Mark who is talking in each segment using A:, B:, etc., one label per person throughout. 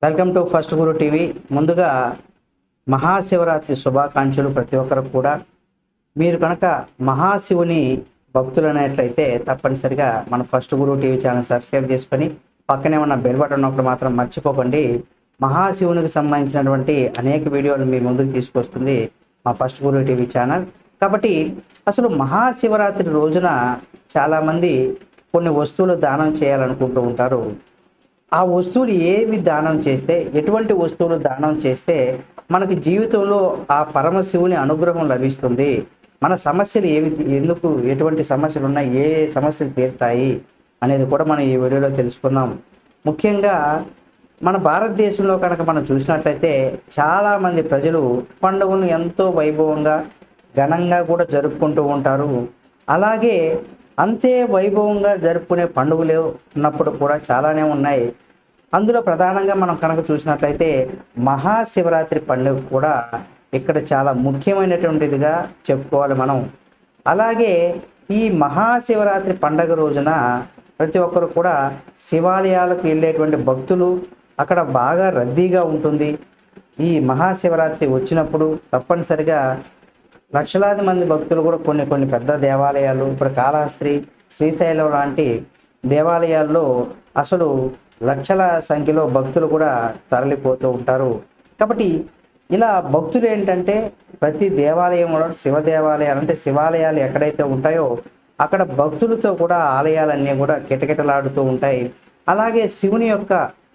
A: Welcome to First Guru TV. ముందుగా మహాశివరాత్రి శుభాకాంక్షలు ప్రతి ఒక్కరికి కూడా. మీరు కనుక మహాశివుని భక్తులైనట్లయితే తప్పనిసరిగా మన First Guru TV channel subscribe చేసుకొని పక్కనే ఉన్న బెల్ బటన్ నొక్కడం మాత్రం మర్చిపోకండి. మహాశివునికి సంబంధించినటువంటి అనేక వీడియోలు మీ ముందుకు తీసుకొస్తుంది మా ఫస్ట్ గురు టీవీ ఛానల్. కాబట్టి అసలు మహాశివరాత్రి రోజున చాలామంది కొన్ని వస్తువులు దానం చేయాలనుకుంటూ ఉంటారు. ఆ వస్తువులు ఏవి దానం చేస్తే, ఎటువంటి వస్తువులు దానం చేస్తే మనకి జీవితంలో ఆ పరమశివుని అనుగ్రహం లభిస్తుంది, మన సమస్యలు ఏవి, ఎందుకు ఎటువంటి సమస్యలు ఉన్నాయి, ఏ సమస్యలు తీరుతాయి అనేది కూడా మనం ఈ వీడియోలో తెలుసుకుందాం. ముఖ్యంగా మన భారతదేశంలో కనుక మనం చూసినట్లయితే చాలామంది ప్రజలు పండుగను ఎంతో వైభవంగా ఘనంగా కూడా జరుపుకుంటూ ఉంటారు. అలాగే అంతే వైభవంగా జరుపుకునే పండుగలు ఉన్నప్పుడు కూడా చాలానే ఉన్నాయి. అందులో ప్రధానంగా మనం కనుక చూసినట్లయితే మహాశివరాత్రి పండుగ కూడా ఇక్కడ చాలా ముఖ్యమైనటువంటిదిగా చెప్పుకోవాలి మనం. అలాగే ఈ మహాశివరాత్రి పండుగ రోజున ప్రతి ఒక్కరు కూడా శివాలయాలకు వెళ్ళేటువంటి భక్తులు అక్కడ బాగా రద్దీగా ఉంటుంది. ఈ మహాశివరాత్రి వచ్చినప్పుడు తప్పనిసరిగా లక్షలాది మంది భక్తులు కూడా కొన్ని పెద్ద దేవాలయాలు, ఇప్పుడు కాళహస్తి, శ్రీశైలం లాంటి దేవాలయాల్లో అసలు లక్షల సంఖ్యలో భక్తులు కూడా తరలిపోతూ ఉంటారు. కాబట్టి ఇలా భక్తులు ఏంటంటే ప్రతి దేవాలయంలో శివ దేవాలయాలు అంటే శివాలయాలు ఎక్కడైతే ఉంటాయో అక్కడ భక్తులతో కూడా ఆలయాలన్నీ కూడా కిటకిటలాడుతూ ఉంటాయి. అలాగే శివుని యొక్క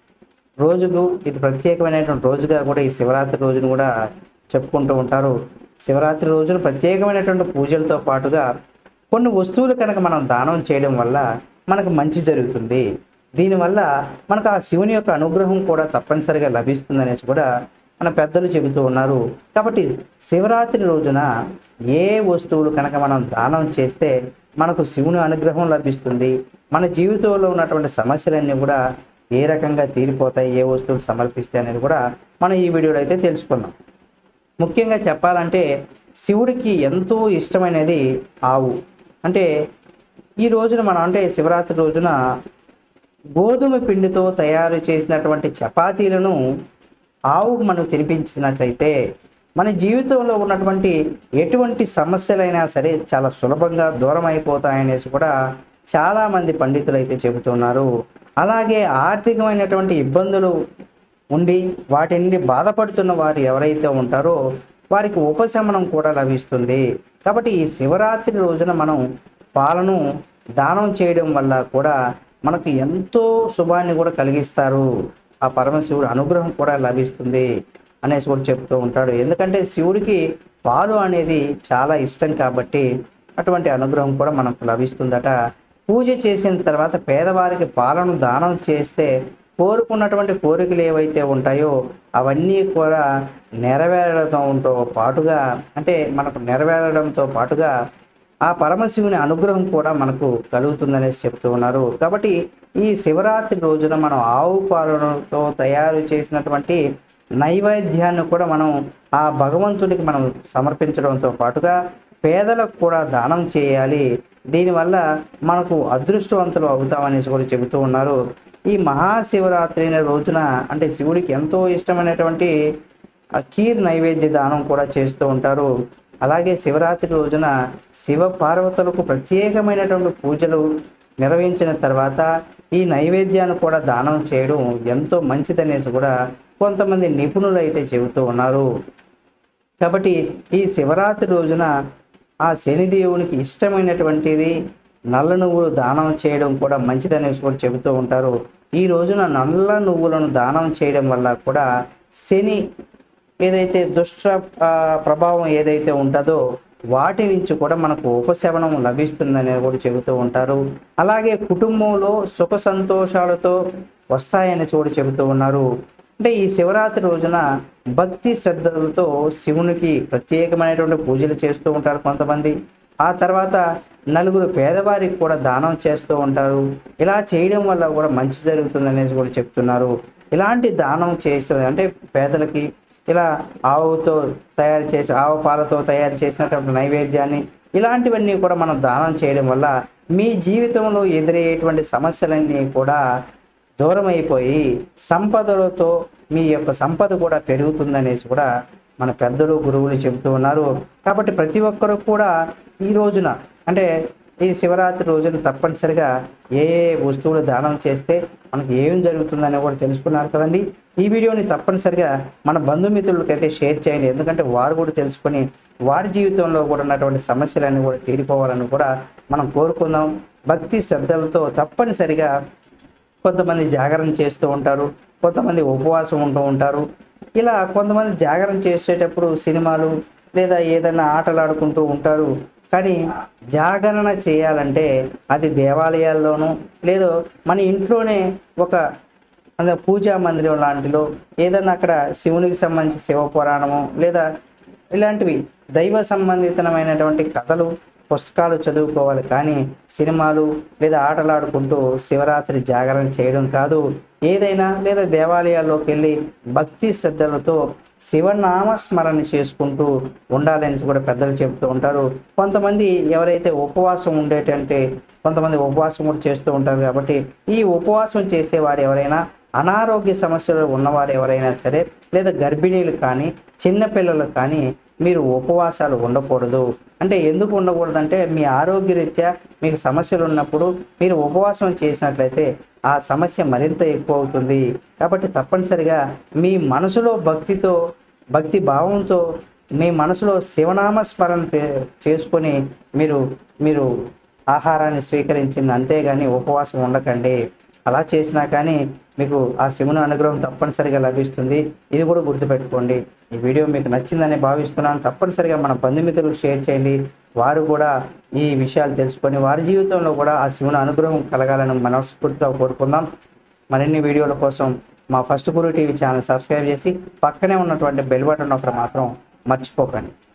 A: రోజుకు ఇది ప్రత్యేకమైనటువంటి రోజుగా కూడా ఈ శివరాత్రి రోజును కూడా చెప్పుకుంటూ ఉంటారు. శివరాత్రి రోజున ప్రత్యేకమైనటువంటి పూజలతో పాటుగా కొన్ని వస్తువులు కనుక మనం దానం చేయడం వల్ల మనకు మంచి జరుగుతుంది. దీనివల్ల మనకు ఆ శివుని యొక్క అనుగ్రహం కూడా తప్పనిసరిగా లభిస్తుంది అనేసి కూడా మన పెద్దలు చెబుతూ ఉన్నారు. కాబట్టి శివరాత్రి రోజున ఏ వస్తువులు కనుక మనం దానం చేస్తే మనకు శివుని అనుగ్రహం లభిస్తుంది, మన జీవితంలో ఉన్నటువంటి సమస్యలన్నీ కూడా ఏ రకంగా తీరిపోతాయి, ఏ వస్తువులు సమర్పిస్తే అనేది కూడా మనం ఈ వీడియోలో అయితే తెలుసుకున్నాం. ముఖ్యంగా చెప్పాలంటే శివుడికి ఎంతో ఇష్టమైనది ఆవు. అంటే ఈ రోజున మనం అంటే శివరాత్రి రోజున గోధుమ పిండితో తయారు చేసినటువంటి చపాతీలను ఆవుకు మనం తినిపించినట్లయితే మన జీవితంలో ఉన్నటువంటి ఎటువంటి సమస్యలైనా సరే చాలా సులభంగా దూరం అయిపోతాయనేసి కూడా చాలామంది పండితులు అయితే చెబుతున్నారు. అలాగే ఆర్థికమైనటువంటి ఇబ్బందులు ఉండి వాటి నుండి బాధపడుతున్న వారు ఎవరైతే ఉంటారో వారికి ఉపశమనం కూడా లభిస్తుంది. కాబట్టి ఈ శివరాత్రి రోజున మనం పాలను దానం చేయడం వల్ల కూడా మనకు ఎంతో శుభాన్ని కూడా కలిగిస్తారు, ఆ పరమశివుడు అనుగ్రహం కూడా లభిస్తుంది అనేసి కూడా చెప్తూ ఉంటాడు. ఎందుకంటే శివుడికి పాలు అనేది చాలా ఇష్టం కాబట్టి అటువంటి అనుగ్రహం కూడా మనకు లభిస్తుందట. పూజ చేసిన తర్వాత పేదవారికి పాలను దానం చేస్తే కోరుకున్నటువంటి కోరికలు ఏవైతే ఉంటాయో అవన్నీ కూడా నెరవేరడంతో పాటుగా అంటే మనకు నెరవేరడంతో పాటుగా ఆ పరమశివుని అనుగ్రహం కూడా మనకు కలుగుతుందనేసి చెప్తూ ఉన్నారు. కాబట్టి ఈ శివరాత్రి రోజున మనం ఆవు పాలతో తయారు చేసినటువంటి నైవేద్యాన్ని కూడా మనం ఆ భగవంతుడికి మనం సమర్పించడంతో పాటుగా పేదలకు కూడా దానం చేయాలి. దీనివల్ల మనకు అదృష్టవంతులు అవుతామనేసి కూడా చెబుతూ ఉన్నారు. ఈ మహాశివరాత్రి రోజున అంటే శివుడికి ఎంతో ఇష్టమైనటువంటి ఖీర్ నైవేద్య దానం కూడా చేస్తూ ఉంటారు. అలాగే శివరాత్రి రోజున శివ పార్వతులకు ప్రత్యేకమైనటువంటి పూజలు నిర్వహించిన తర్వాత ఈ నైవేద్యాన్ని కూడా దానం చేయడం ఎంతో మంచిదనేసి కూడా కొంతమంది నిపుణులు అయితే చెబుతూ ఉన్నారు. కాబట్టి ఈ శివరాత్రి రోజున ఆ శనిదేవునికి ఇష్టమైనటువంటిది నల్ల నువ్వులు దానం చేయడం కూడా మంచిదనేసి కూడా చెబుతూ ఉంటారు. ఈ రోజున నల్ల నువ్వులను దానం చేయడం వల్ల కూడా శని ఏదైతే దుష్ట ప్రభావం ఏదైతే ఉంటుందో వాటి నుంచి కూడా మనకు ఉపశమనం లభిస్తుందని కూడా చెబుతూ ఉంటారు. అలాగే కుటుంబంలో సుఖ సంతోషాలతో వస్తాయని కూడా చెబుతూ ఉన్నారు. అంటే ఈ శివరాత్రి రోజున భక్తి శ్రద్ధలతో శివునికి ప్రత్యేకమైనటువంటి పూజలు చేస్తూ ఉంటారు కొంతమంది. ఆ తర్వాత నలుగురు పేదవారికి కూడా దానం చేస్తూ ఉంటారు. ఇలా చేయడం వల్ల కూడా మంచి జరుగుతుందనేసి కూడా చెప్తున్నారు. ఇలాంటి దానం చేసే అంటే పేదలకి ఇలా ఆవుతో తయారు చేసి ఆవు పాలతో తయారు చేసినటువంటి నైవేద్యాన్ని ఇలాంటివన్నీ కూడా మనం దానం చేయడం వల్ల మీ జీవితంలో ఎదురయ్యేటువంటి సమస్యలన్నీ కూడా దూరం అయిపోయి సంపదలతో మీ యొక్క సంపద కూడా పెరుగుతుందనేసి కూడా మన పెద్దలు గురువులు చెబుతూ ఉన్నారు. కాబట్టి ప్రతి ఒక్కరూ కూడా ఈ రోజున అంటే ఈ శివరాత్రి రోజున తప్పనిసరిగా ఏ ఏ వస్తువులు దానం చేస్తే మనకి ఏం జరుగుతుందని కూడా తెలుసుకున్నారు కదండి. ఈ వీడియోని తప్పనిసరిగా మన బంధుమిత్రులకైతే షేర్ చేయండి. ఎందుకంటే వారు కూడా తెలుసుకొని వారి జీవితంలో కూడా ఉన్నటువంటి సమస్యలన్నీ కూడా తీరిపోవాలని కూడా మనం కోరుకుందాం. భక్తి శ్రద్ధలతో తప్పనిసరిగా కొంతమంది జాగరణ చేస్తూ ఉంటారు, కొంతమంది ఉపవాసం ఉంటూ ఉంటారు. ఇలా కొంతమంది జాగరణ చేసేటప్పుడు సినిమాలు లేదా ఏదైనా ఆటలు ఆడుకుంటూ ఉంటారు. కానీ జాగరణ చేయాలంటే అది దేవాలయాల్లోనూ లేదో మన ఇంట్లోనే ఒక పూజా మందిరం లాంటిలో ఏదన్నా అక్కడ శివునికి సంబంధించి శివ పురాణము లేదా ఇలాంటివి దైవ సంబంధితమైనటువంటి కథలు పుస్తకాలు చదువుకోవాలి. కానీ సినిమాలు లేదా ఆటలు ఆడుకుంటూ శివరాత్రి జాగరణ చేయడం కాదు. ఏదైనా లేదా దేవాలయాల్లోకి వెళ్ళి భక్తి శ్రద్ధలతో శివనామస్మరణ చేసుకుంటూ ఉండాలని కూడా పెద్దలు చెబుతూ ఉంటారు. కొంతమంది ఎవరైతే ఉపవాసం ఉండేటంటే కొంతమంది ఉపవాసం కూడా చేస్తూ ఉంటారు. కాబట్టి ఈ ఉపవాసం చేసేవారు ఎవరైనా అనారోగ్య సమస్యలు ఉన్నవారు ఎవరైనా సరే లేదా గర్భిణీలు కానీ చిన్నపిల్లలు కానీ మీరు ఉపవాసాలు ఉండకూడదు. అంటే ఎందుకు ఉండకూడదంటే మీ ఆరోగ్యరీత్యా మీకు సమస్యలు ఉన్నప్పుడు మీరు ఉపవాసం చేసినట్లయితే ఆ సమస్య మరింత ఎక్కువ అవుతుంది. కాబట్టి తప్పనిసరిగా మీ మనసులో భక్తి భావంతో మీ మనసులో శివనామస్మరణ చేసుకొని మీరు ఆహారాన్ని స్వీకరించింది, అంతేగాని ఉపవాసం ఉండకండి. అలా చేసినా కానీ మీకు ఆ శివుని అనుగ్రహం తప్పనిసరిగా లభిస్తుంది. ఇది కూడా గుర్తుపెట్టుకోండి. ఈ వీడియో మీకు నచ్చిందని భావిస్తున్నాను. తప్పనిసరిగా మన బంధుమిత్రులకు షేర్ చేయండి. వారు కూడా ఈ విషయాలు తెలుసుకొని వారి జీవితంలో కూడా ఆ శివుని అనుగ్రహం కలగాలని మనస్ఫూర్తిగా కోరుకుందాం. మరిన్ని వీడియోల కోసం మా First Guru TV channel subscribe చేసి పక్కనే ఉన్నటువంటి బెల్ బటన్ ఒకటి మాత్రం మర్చిపోకండి.